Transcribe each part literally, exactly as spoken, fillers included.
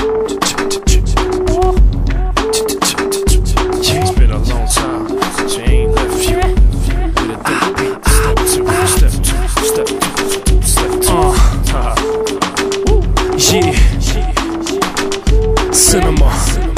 It's been a long time since you ain't left you. Step two, step two, step two, step two. Uh, yeah, cinema.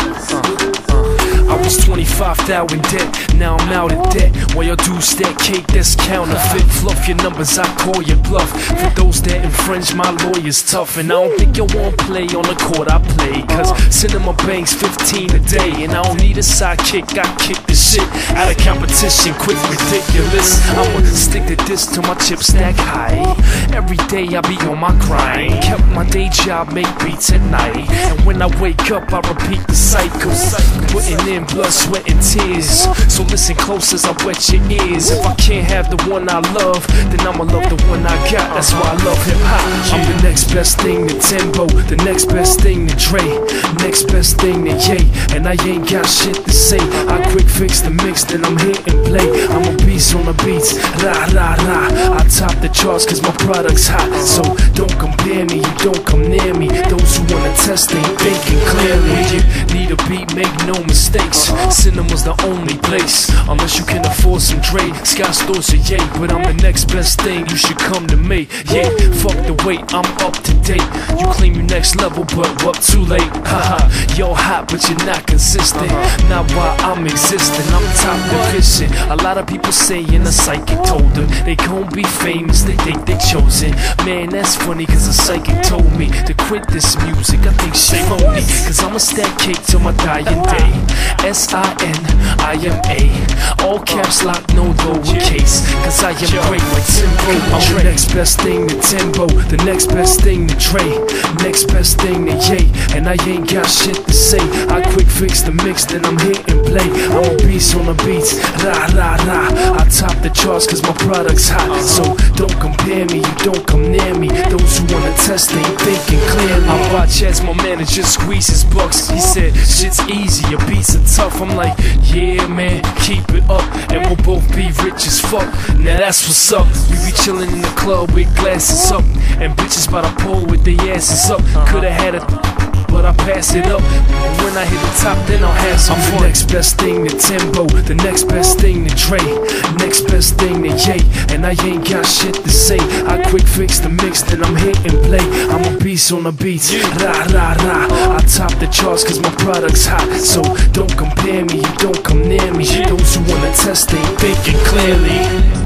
I was twenty-five thousand debt, now I'm out of debt. While y'all do stack cake, that's counterfeit. Fluff your numbers, I call your bluff. For those that infringe, my lawyer's tough. And I don't think y'all won't play on the court I play, cause cinema banks fifteen a day. And I don't need a sidekick, I kick the shit out of competition, quick, ridiculous. I'ma stick to this till my chips stack high. Every day I be on my grind. Kept my day job, make beats at night. And when I wake up, I repeat the cycle. Putting in blood, sweat, and tears. So listen close as I wet your ears. If I can't have the one I love, then I'ma love the one I got. That's why I love hip hop. I'm the next best thing to Timbo, the next best thing to Dre, next best thing to Ye. And I ain't got shit to say. I quick fix the mix, then I'm hitting play. I'm a beast on the beats, rah rah rah. I top the charts cause my product's hot. So don't compare me, you don't come near me. Those who wanna test ain't thinking clearly. When you need a beat, make no mistakes. Cinema's the only place, unless you can afford some Dre. Sky stores are yay, but I'm the next best thing. You should come to me. Yeah, fuck the wait, I'm up to date. You claim you next level, but up too late. Haha, you're hot, but you're not consistent. Not while I'm existing, I'm top division. A lot of people saying a psychic told them they gon' be famous, they think they chosen. Man, that's funny, cause a psychic told me to quit this music. I think she phony, cause I'ma stack cake till my dying day. S I N I M A, all caps lock, no lowercase, cause I am great like Timbo. I'm the next best thing to Timbo, the next best thing to Dre, next best thing to Ye. And I ain't got shit to say. I quick fix the mix, then I'm hitting play. I'm a beast on the beats, rah rah rah. I top the charts cause my product's hot. So don't compare me, you don't come near me. Those who wanna test ain't thinking clearly. I watch as my manager squeeze his bucks. He said, shit's easy, your beats are tough. I'm like, yeah man, keep it up, and we'll both be rich as fuck. Now that's what's up. We be chillin' in the club with glasses up, and bitches by the pole with their asses up. Coulda had a but I pass it up. And when I hit the top, then I'll have some fun. I'm the next best thing to Timbo, the next best thing to Dre, next best thing to Ye. And I ain't got shit to say. I quick fix the mix, then I'm hitting play. I'm a beast on the beats, rah rah rah. I top the charts cause my product's hot. So don't compare me, you don't come near me. Those who wanna test ain't thinking clearly.